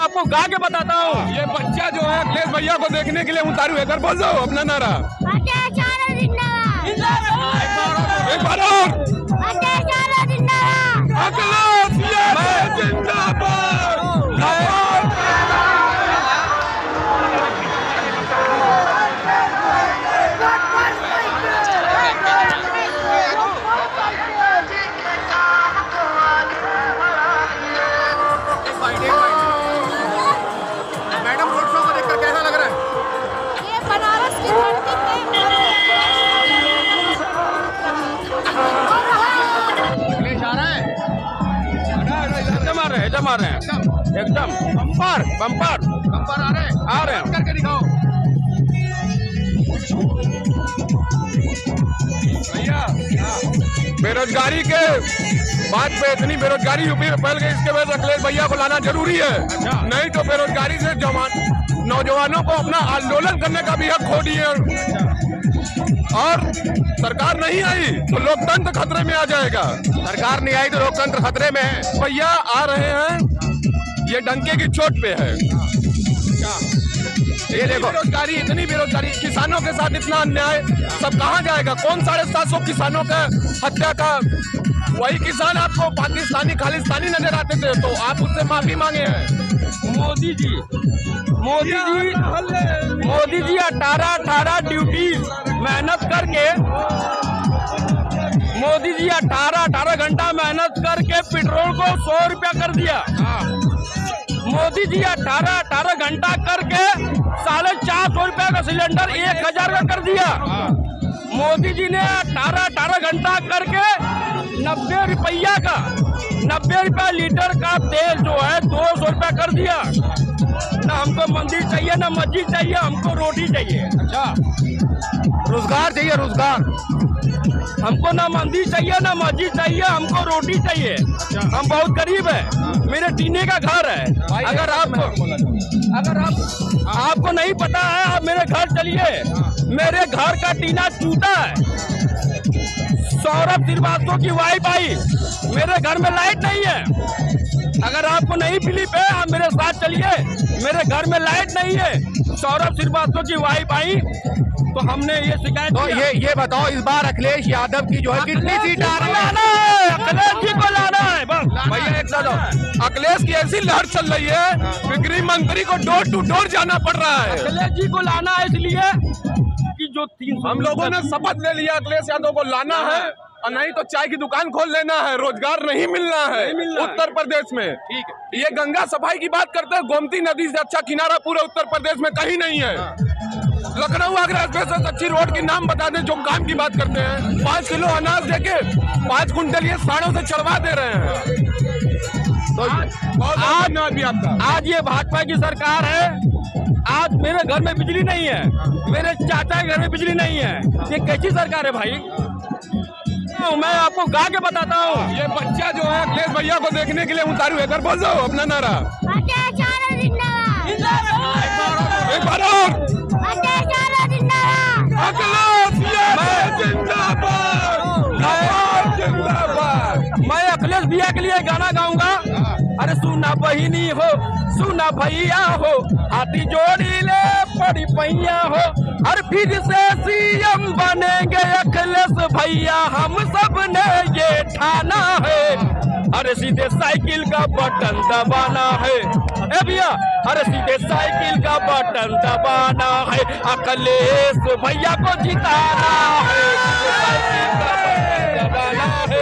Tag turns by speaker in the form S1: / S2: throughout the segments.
S1: आपको गा के बताता हूँ।
S2: ये बच्चा जो है अखिलेश भैया को देखने के लिए उतारू है, बोल दो अपना नारा एक बार और। अखिलेश जिंदाबाद।
S3: मैडम रोड शो को देखकर कैसा लग रहा है?
S4: ये बनारस की धरती पे
S3: अखिलेश आ रहा है?
S1: एकदम आ रहे हैं, एकदम आ रहे हैं, एकदम बम्पर बम्पर
S3: बम्पर आ रहे हैं?
S1: आ रहे हैं।
S3: करके दिखाओ
S2: भैया बेरोजगारी के बात पे इतनी बेरोजगारी यूपी में फैल गई, इसके वजह से अखिलेश भैया को लाना जरूरी है। नहीं तो बेरोजगारी से नौजवानों को अपना आंदोलन करने का भी हक खो दिए और सरकार नहीं आई तो लोकतंत्र खतरे में आ जाएगा।
S3: सरकार नहीं आई तो लोकतंत्र खतरे में है।
S2: भैया आ रहे हैं, ये डंके की चोट पे है। ये देखो बेरोजगारी, इतनी बेरोजगारी, किसानों के साथ इतना अन्याय, सब कहाँ जाएगा? कौन 750 किसानों का हत्या का? वही किसान आपको पाकिस्तानी खालिस्तानी नजर आते थे तो आप उससे माफी मांगे हैं।
S1: मोदी जी 18 ड्यूटी मेहनत करके, मोदी जी 18 घंटा मेहनत करके पेट्रोल को 100 रुपया कर दिया। मोदी जी 18 घंटा करके 450 रुपया का सिलेंडर 1000 का कर दिया। मोदी जी ने 18 घंटा करके 90 रुपया लीटर का तेल जो है 200 रुपया कर दिया। ना हमको मंदिर चाहिए ना मस्जिद चाहिए, हमको रोटी चाहिए।
S3: अच्छा, रोजगार चाहिए, रोजगार।
S1: हमको ना मंदिर चाहिए ना मस्जिद चाहिए, हमको रोटी चाहिए। हम बहुत गरीब है, मेरे टीने का घर है। अगर आपको नहीं पता है, आप मेरे घर चलिए, मेरे घर का टीना टूटा है। सौरभ श्रीवास्तव की वाइफ आई, मेरे घर में लाइट नहीं है। अगर आपको नहीं बिलीव है, आप मेरे साथ चलिए, मेरे घर में लाइट नहीं है। सौरभ श्रीवास्तव की वाइफ आई तो हमने ये शिकायत।
S3: तो ये बताओ, इस बार अखिलेश यादव की जो है कितनी सीट आ रही है?
S1: अखिलेश जी को लाना है बस।
S2: भैया एक साथ अखिलेश की ऐसी लहर चल रही है कि गृह मंत्री को डोर टू डोर जाना पड़ रहा है।
S1: अखिलेश जी को लाना है इसलिए कि जो 300
S2: हम लोगों ने शपथ ले लिया अखिलेश यादव को लाना है, और नहीं तो चाय की दुकान खोल लेना है। रोजगार नहीं मिलना है उत्तर प्रदेश में। ठीक है, ये गंगा सफाई की बात करते हैं, गोमती नदी से अच्छा किनारा पूरे उत्तर प्रदेश में कहीं नहीं है। लखनऊ आगरा एक्सप्रेस से अच्छी रोड के नाम बता दें जो काम की बात करते हैं। 5 किलो अनाज देके 5 कुंटल ये साड़ों से चढ़वा दे रहे हैं। तो आज
S1: ये भाजपा की सरकार है। आज मेरे घर में बिजली नहीं है, मेरे चाचा के घर में बिजली नहीं है। ये कैसी सरकार है भाई? मैं आपको गा के बताता हूँ।
S2: ये बच्चा जो है अखिलेश भैया को देखने के लिए उतारू है, बोल दो अपना नारा एक बार और।
S1: मैं अखिलेश भैया के लिए गाना गाऊंगा। अरे सुना बहिनी हो, सुना भैया हो, हाथी जोड़ी ले पड़ी पैया हो, और फिर से सीएम बनेंगे अखिलेश भैया, हम सब ने ये ठाना है। अरे सीधे साइकिल का बटन दबाना है, ए भैया, अरे सीधे साइकिल का बटन दबाना है, अखिलेश भैया को जिताना है, साइकिल का बटन दबाना है।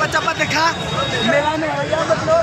S5: चप्पा देखा मेला में आया मतलब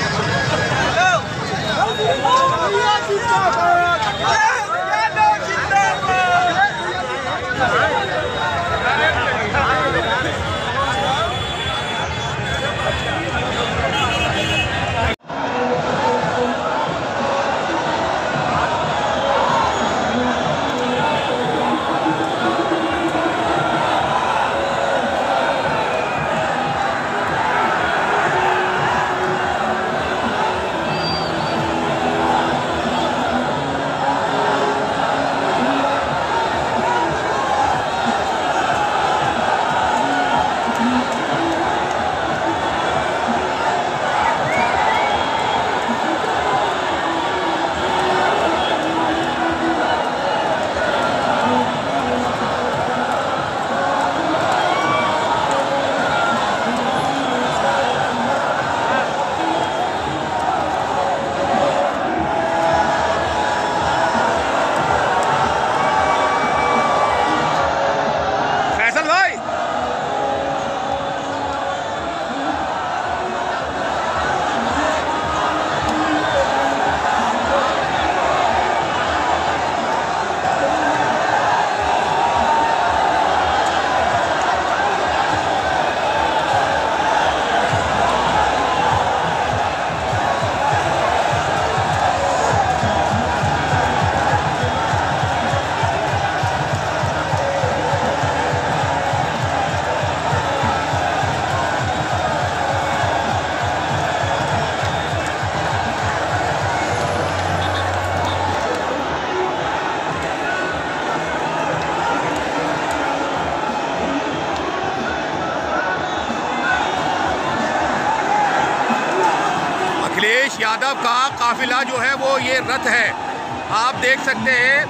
S3: अखिलेश यादव का काफिला जो है वो ये रथ है, आप देख सकते हैं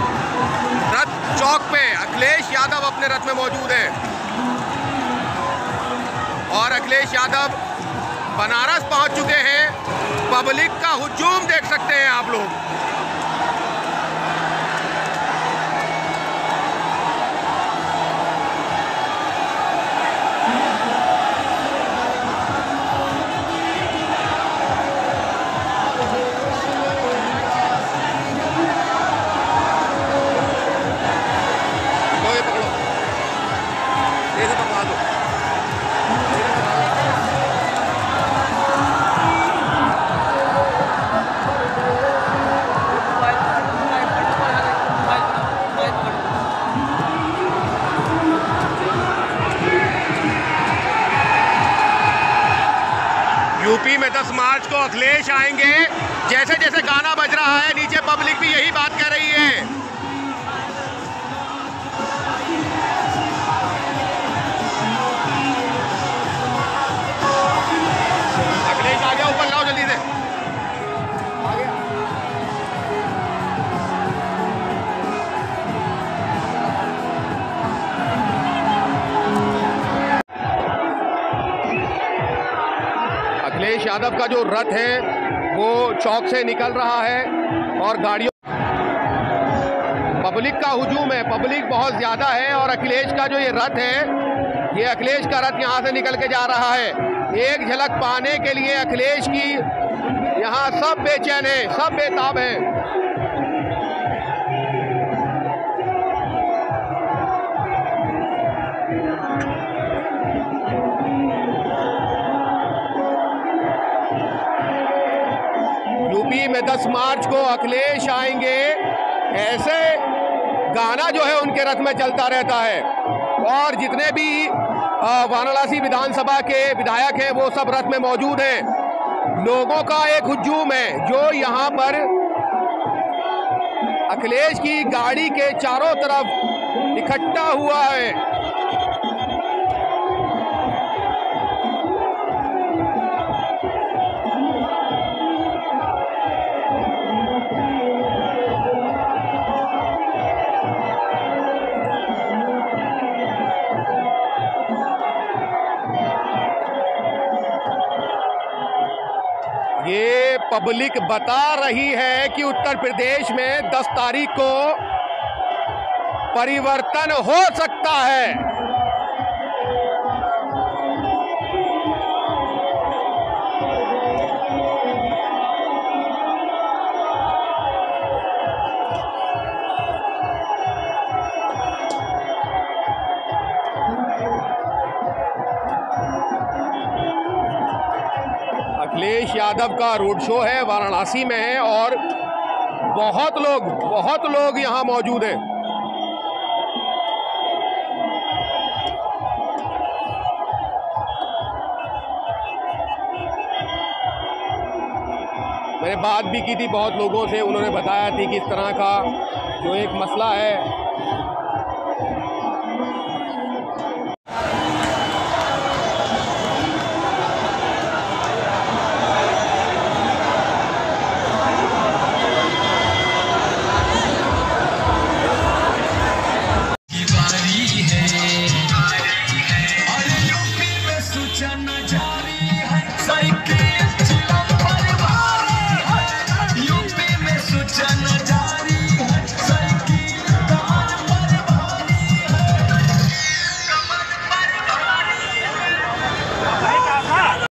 S3: रथ चौक पे अखिलेश यादव अपने रथ में मौजूद है और अखिलेश यादव बनारस पहुंच चुके हैं। पब्लिक का हुजूम देख सकते हैं आप लोग। यूपी में 10 मार्च को अखिलेश आएंगे। जैसे जैसे गाना बज रहा है नीचे पब्लिक भी यही बात कह रही है। अखिलेश आ गया, ऊपर लाओ जल्दी से। आ गया। अखिलेश यादव का जो रथ है वो चौक से निकल रहा है और गाड़ियों पब्लिक का हुजूम है, पब्लिक बहुत ज्यादा है और अखिलेश का जो ये रथ है, ये अखिलेश का रथ यहाँ से निकल के जा रहा है। एक झलक पाने के लिए अखिलेश की यहाँ सब बेचैन है, सब बेताब है। यूपी में 10 मार्च को अखिलेश आएंगे, ऐसे गाना जो है उनके रथ में चलता रहता है और जितने भी वाराणसी विधानसभा के विधायक हैं वो सब रथ में मौजूद हैं। लोगों का एक हुजूम है जो यहाँ पर अखिलेश की गाड़ी के चारों तरफ इकट्ठा हुआ है। ये पब्लिक बता रही है कि उत्तर प्रदेश में 10 तारीख को परिवर्तन हो सकता है। अखिलेश यादव का रोड शो है, वाराणसी में है और बहुत लोग यहाँ मौजूद हैं। मैंने बात भी की थी बहुत लोगों से, उन्होंने बताया थी कि इस तरह का जो एक मसला है
S6: और यूपी में सूचना जारी है।